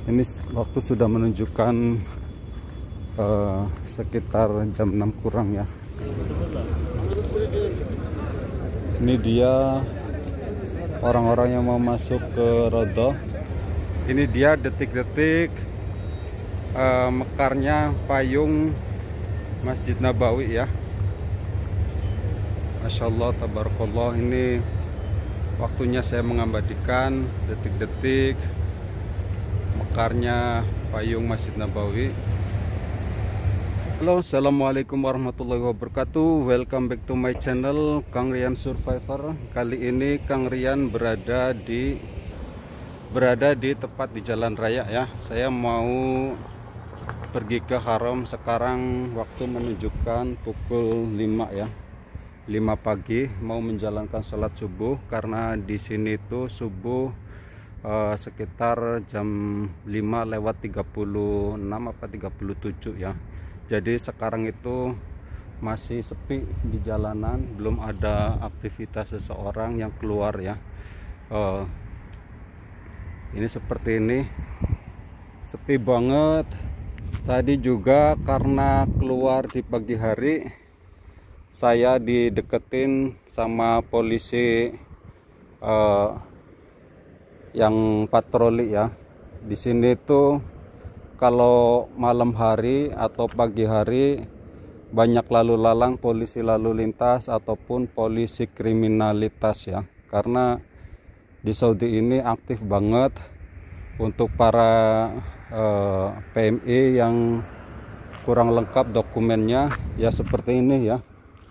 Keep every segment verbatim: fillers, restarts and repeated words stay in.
Ini waktu sudah menunjukkan uh, sekitar jam enam kurang ya. Ini dia orang-orang yang mau masuk ke Rodoh. Ini dia detik-detik uh, mekarnya payung Masjid Nabawi ya. Masya Allah, tabarakallah. Ini waktunya saya mengabadikan detik-detik mekarnya payung Masjid Nabawi. Halo, assalamualaikum warahmatullahi wabarakatuh. Welcome back to my channel Kang Rian Survivor. Kali ini Kang Rian berada di berada di tepat di jalan raya ya. Saya mau pergi ke Haram. Sekarang waktu menunjukkan pukul lima ya, lima pagi, mau menjalankan sholat subuh. Karena di sini tuh subuh uh, sekitar jam lima lewat tiga puluh enam apa tiga puluh tujuh ya. Jadi sekarang itu masih sepi di jalanan, belum ada aktivitas seseorang yang keluar ya. Uh, ini seperti ini, sepi banget. Tadi juga karena keluar di pagi hari, saya dideketin sama polisi uh, yang patroli ya. Di sini tuh kalau malam hari atau pagi hari banyak lalu lalang polisi lalu lintas ataupun polisi kriminalitas ya. Karena di Saudi ini aktif banget untuk para uh, P M I yang kurang lengkap dokumennya ya, seperti ini ya.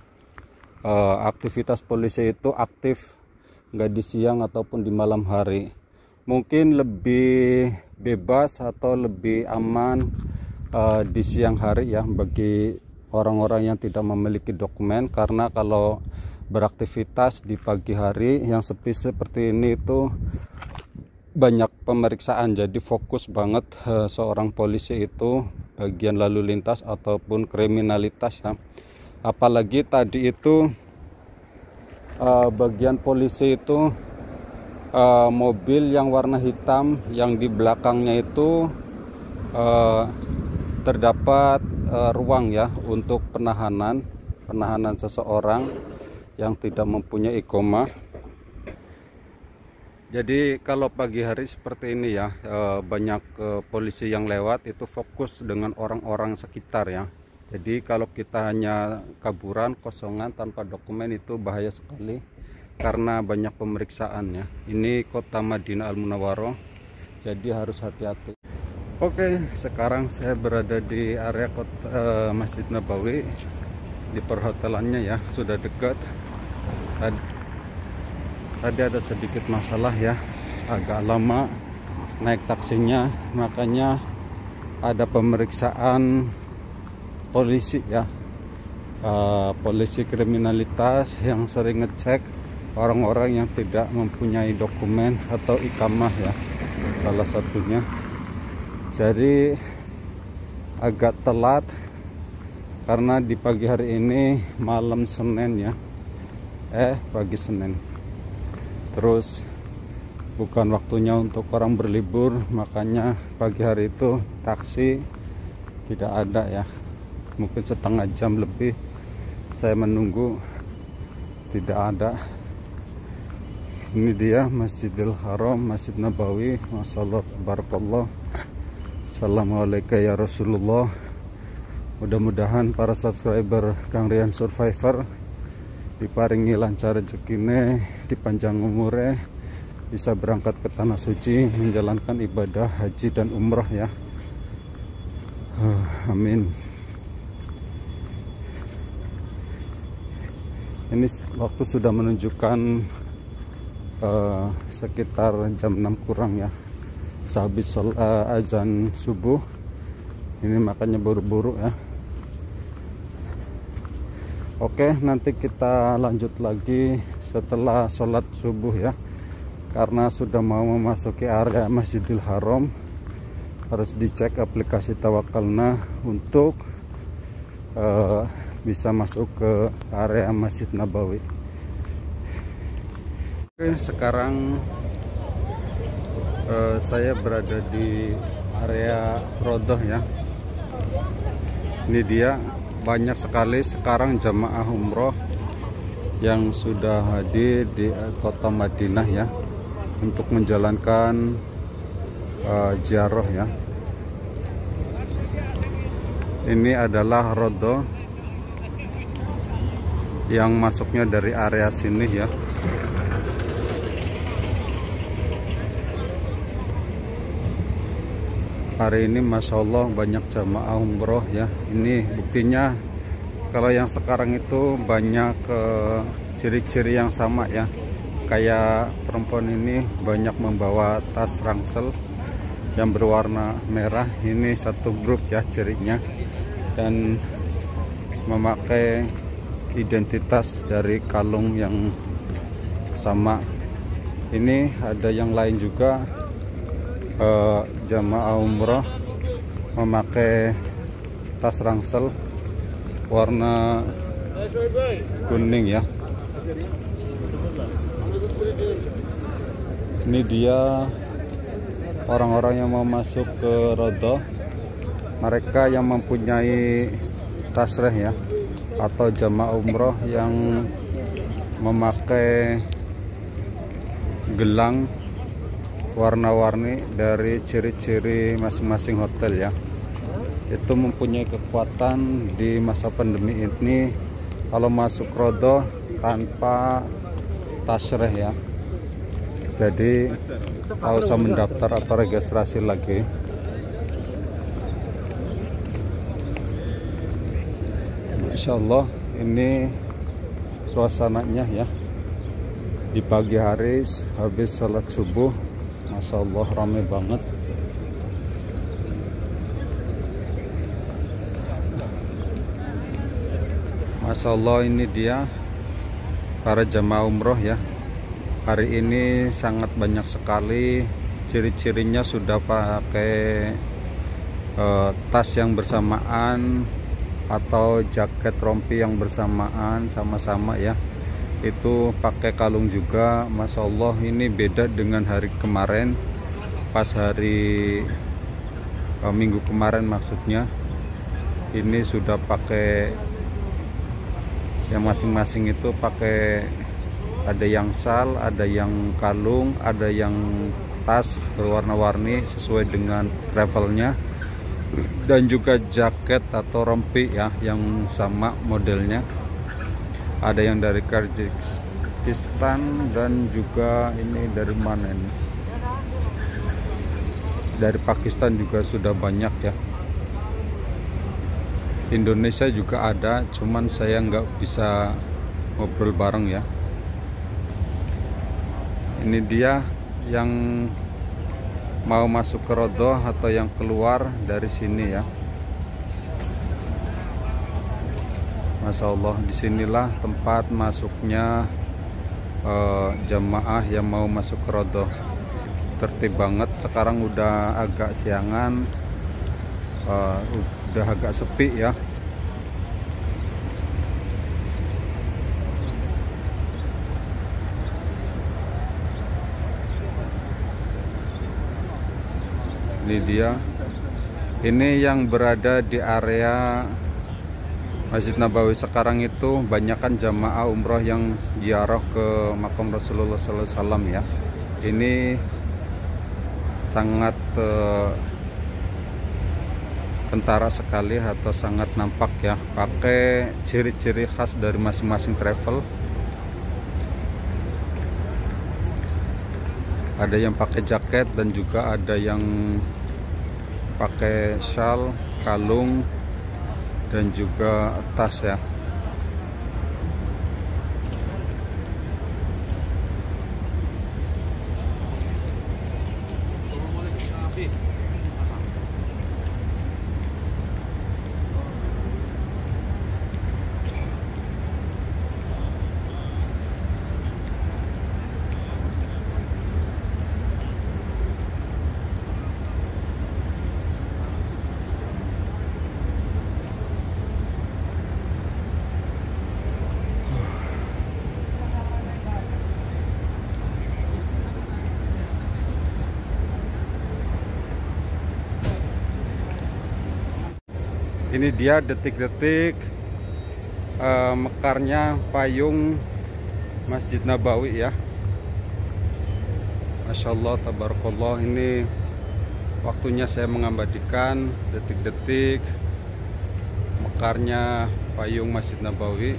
Uh, aktivitas polisi itu aktif nggak di siang ataupun di malam hari. Mungkin lebih bebas atau lebih aman uh, di siang hari ya bagi orang-orang yang tidak memiliki dokumen. Karena kalau beraktivitas di pagi hari yang sepi seperti ini itu banyak pemeriksaan, jadi fokus banget uh, seorang polisi itu bagian lalu lintas ataupun kriminalitas ya. Apalagi tadi itu uh, bagian polisi itu Uh, mobil yang warna hitam yang di belakangnya itu uh, terdapat uh, ruang ya untuk penahanan penahanan seseorang yang tidak mempunyai iqomah. Jadi kalau pagi hari seperti ini ya, uh, banyak uh, polisi yang lewat itu fokus dengan orang-orang sekitar ya. Jadi kalau kita hanya kaburan kosongan tanpa dokumen itu bahaya sekali, karena banyak pemeriksaan ya. Ini kota Madinah Al Munawwaroh, jadi harus hati-hati. Oke, sekarang saya berada di area kota, uh, Masjid Nabawi, di perhotelannya ya, sudah dekat. Tadi, tadi ada sedikit masalah ya, agak lama naik taksinya, makanya ada pemeriksaan polisi ya, uh, polisi kriminalitas yang sering ngecek orang-orang yang tidak mempunyai dokumen atau iqamah ya, salah satunya. Jadi agak telat karena di pagi hari ini malam Senin ya, eh pagi Senin, terus bukan waktunya untuk orang berlibur, makanya pagi hari itu taksi tidak ada ya. Mungkin setengah jam lebih saya menunggu, tidak ada. Ini dia Masjidil Haram, Masjid Nabawi. Masyaallah, barakallah. Assalamualaikum ya Rasulullah. Mudah-mudahan para subscriber Kang Rian Survivor diparingi lancar rezekine, dipanjang umure, bisa berangkat ke tanah suci menjalankan ibadah haji dan umrah ya. Uh, amin. Ini waktu sudah menunjukkan uh, sekitar jam enam kurang ya, sehabis uh, azan subuh. Ini makanya buru-buru ya. Oke, nanti kita lanjut lagi setelah sholat subuh ya, karena sudah mau memasuki area Masjidil Haram. Harus dicek aplikasi Tawakalna untuk uh, bisa masuk ke area Masjid Nabawi. Oke, sekarang uh, saya berada di area rodoh ya. Ini dia, banyak sekali sekarang jamaah umroh yang sudah hadir di kota Madinah ya, untuk menjalankan uh, ziarah ya. Ini adalah rodoh yang masuknya dari area sini ya. Hari ini Masya Allah banyak jamaah umroh ya. Ini buktinya kalau yang sekarang itu banyak ciri-ciri uh, yang sama ya. Kayak perempuan ini banyak membawa tas ransel yang berwarna merah. Ini satu grup ya cirinya, dan memakai identitas dari kalung yang sama. Ini ada yang lain juga, uh, jamaah umroh memakai tas ransel warna kuning ya. Ini dia orang-orang yang mau masuk ke rodoh, mereka yang mempunyai tasreh ya, atau jamaah umroh yang memakai gelang warna-warni dari ciri-ciri masing-masing hotel ya. Itu mempunyai kekuatan di masa pandemi ini kalau masuk rodoh tanpa tasreh ya. Jadi tak usah mendaftar atau registrasi lagi. Masya Allah, ini suasananya ya di pagi hari habis salat subuh. Masya Allah, ramai banget. Masya Allah, ini dia para jamaah umroh ya. Hari ini sangat banyak sekali, ciri-cirinya sudah pakai uh, tas yang bersamaan atau jaket rompi yang bersamaan sama-sama ya. Itu pakai kalung juga. Masya Allah, ini beda dengan hari kemarin. Pas hari uh, minggu kemarin maksudnya, ini sudah pakai yang masing-masing itu pakai, ada yang sal, ada yang kalung, ada yang tas berwarna-warni sesuai dengan travelnya, dan juga jaket atau rompi ya yang sama modelnya. Ada yang dari Kyrgyzstan dan juga ini dari mana ini? Dari Pakistan juga sudah banyak ya. Indonesia juga ada, cuman saya nggak bisa ngobrol bareng ya. Ini dia yang mau masuk ke rodoh atau yang keluar dari sini ya. Masya Allah, disinilah tempat masuknya uh, jamaah yang mau masuk ke rodoh. Tertib banget. Sekarang udah agak siangan, uh, udah agak sepi ya. Ini dia, ini yang berada di area Masjid Nabawi sekarang itu banyakkan jamaah umroh yang ziarah ke makam Rasulullah shallallahu alaihi wasallam ya. Ini sangat uh, kentara sekali atau sangat nampak ya, pakai ciri-ciri khas dari masing-masing travel. Ada yang pakai jaket dan juga ada yang pakai shawl, kalung, dan juga tas ya. Ini dia detik-detik uh, mekarnya payung Masjid Nabawi ya. Masya Allah, tabarakallah. Ini waktunya saya mengabadikan detik-detik mekarnya payung Masjid Nabawi.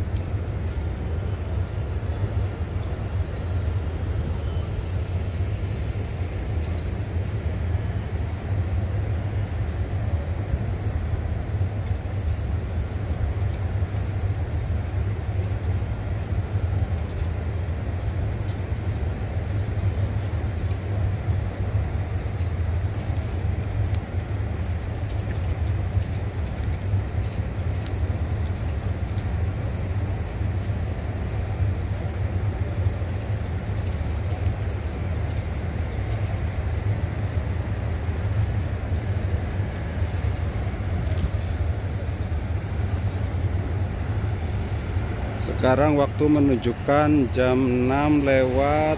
Sekarang waktu menunjukkan jam enam lewat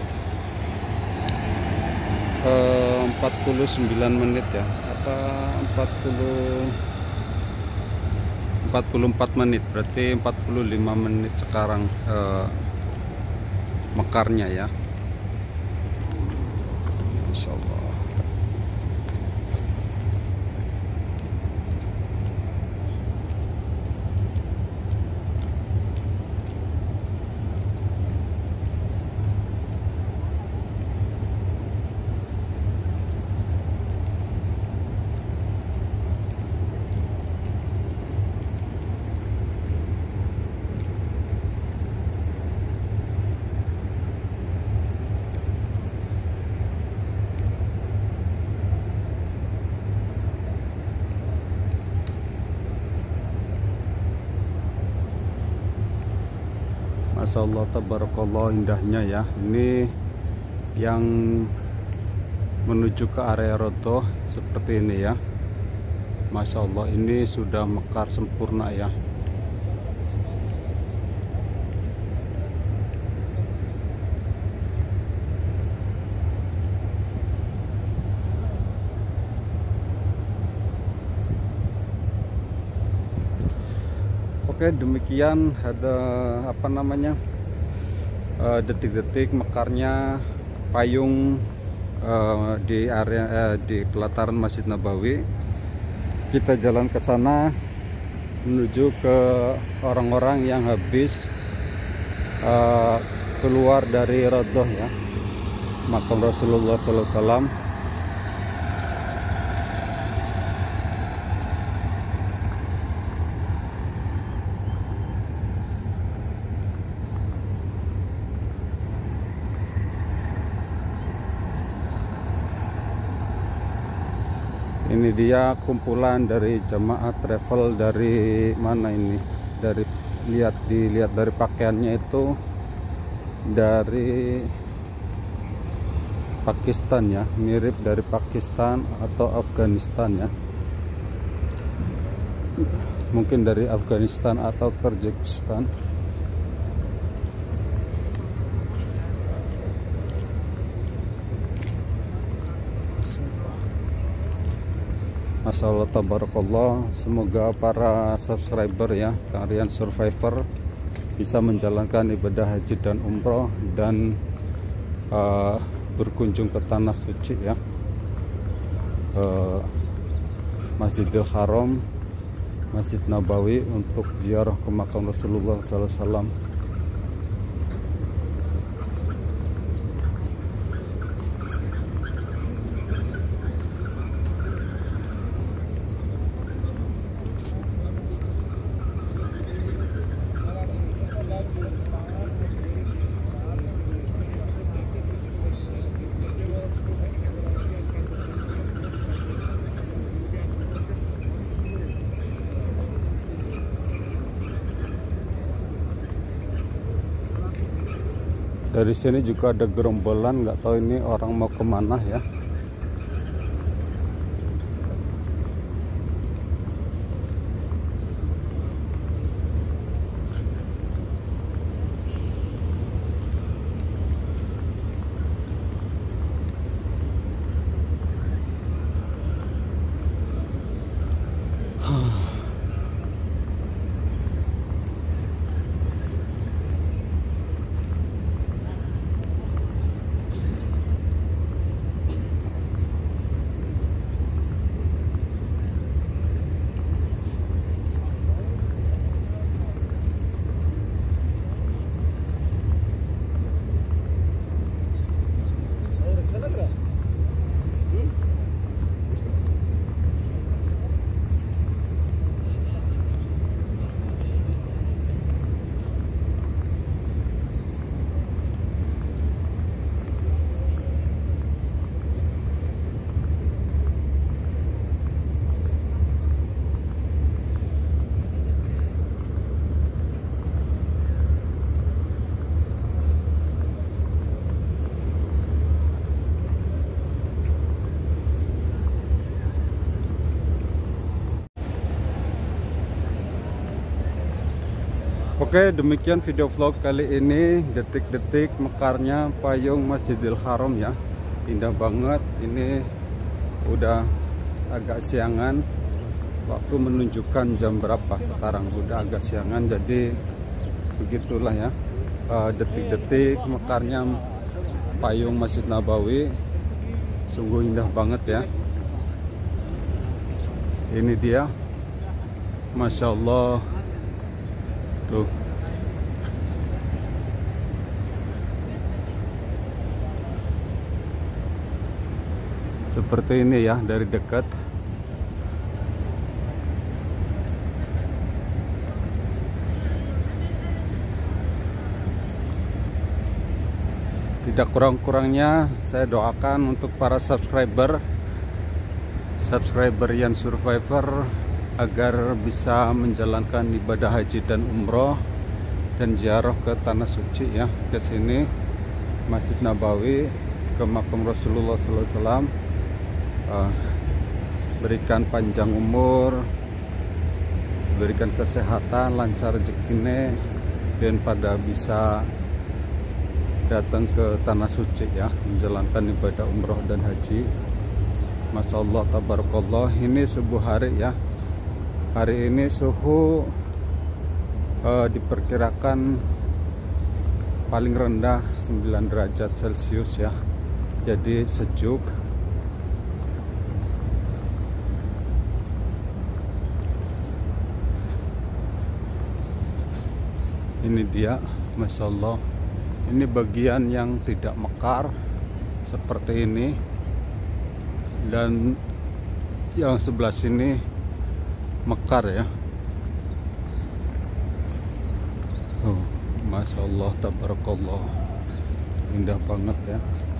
eh, empat puluh sembilan menit ya, apa empat puluh empat puluh empat menit, berarti empat puluh lima menit sekarang eh, mekarnya ya. Masya Allah. Masya Allah, tabarakallah, indahnya ya. Ini yang menuju ke area Rodoh seperti ini ya. Masya Allah, ini sudah mekar sempurna ya. Oke, demikian ada apa namanya detik-detik uh, mekarnya payung uh, di area uh, di pelataran Masjid Nabawi. Kita jalan ke sana menuju ke orang-orang yang habis uh, keluar dari Rodoh ya, makam Rasulullah sallallahu alaihi wasallam. Ini dia kumpulan dari jamaah travel dari mana ini? Dari lihat dilihat dari pakaiannya itu dari Pakistan ya, mirip dari Pakistan atau Afghanistan ya. Mungkin dari Afghanistan atau Kyrgyzstan. Masya Allah, tabarakallah. Semoga para subscriber ya, Kangrian Survivor, bisa menjalankan ibadah haji dan umroh dan uh, berkunjung ke tanah suci ya, uh, Masjidil Haram, Masjid Nabawi, untuk ziarah ke makam Rasulullah sallallahu alaihi wasallam. Dari sini juga ada gerombolan, nggak tahu ini orang mau kemana ya. Oke, demikian video vlog kali ini, detik-detik mekarnya payung Masjidil Haram ya. Indah banget. Ini udah agak siangan, waktu menunjukkan jam berapa sekarang, udah agak siangan, jadi begitulah ya. Detik-detik uh, mekarnya payung Masjid Nabawi, sungguh indah banget ya. Ini dia, Masya Allah tuh. Seperti ini ya dari dekat. Tidak kurang-kurangnya saya doakan untuk para subscriber subscriber Yan Survivor agar bisa menjalankan ibadah haji dan umroh dan ziarah ke tanah suci ya, ke sini Masjid Nabawi, ke makam Rasulullah sallallahu alaihi wasallam. Uh, berikan panjang umur, berikan kesehatan, lancar rezekinya, dan pada bisa datang ke tanah suci ya, menjalankan ibadah umroh dan haji. Masya Allah, tabarakallah. Ini subuh hari ya. Hari ini suhu uh, diperkirakan paling rendah sembilan derajat Celcius ya, jadi sejuk. Ini dia, Masya Allah. Ini bagian yang tidak mekar seperti ini, dan yang sebelah sini mekar ya. Oh, Masya Allah, tabarakallah, indah banget ya.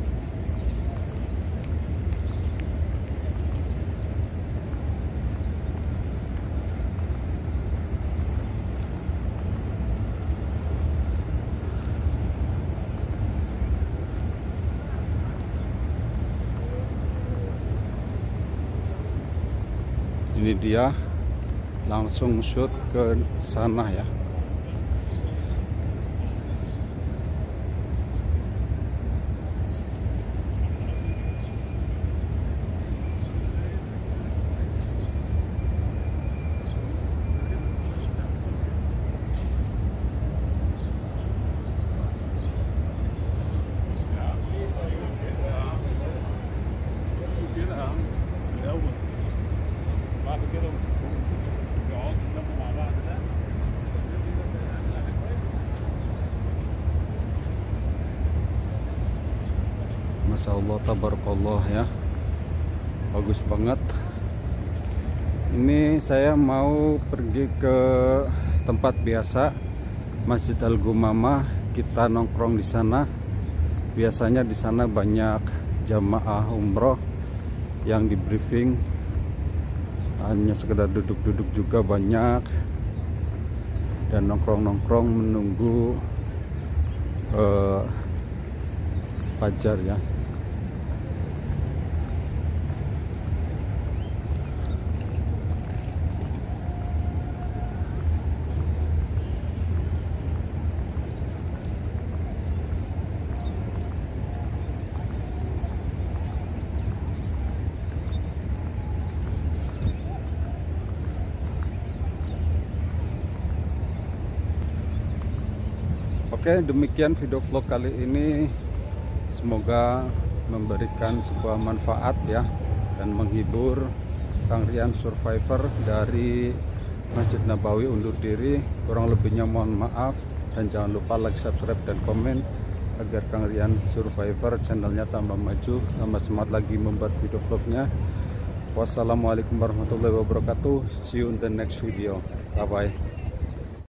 Ini dia, langsung shoot ke sana ya. Masya Allah, tabarakallah ya, bagus banget. Ini saya mau pergi ke tempat biasa, Masjid Al-Gumamah. Kita nongkrong di sana. Biasanya di sana banyak jamaah umroh yang di briefing, hanya sekedar duduk-duduk juga banyak, dan nongkrong-nongkrong menunggu uh, fajar ya. Oke, demikian video vlog kali ini. Semoga memberikan sebuah manfaat ya, dan menghibur. Kang Rian Survivor dari Masjid Nabawi undur diri. Kurang lebihnya mohon maaf, dan jangan lupa like, subscribe, dan komen agar Kang Rian Survivor channelnya tambah maju, tambah semangat lagi membuat video vlognya. Wassalamualaikum warahmatullahi wabarakatuh. See you in the next video. Bye bye.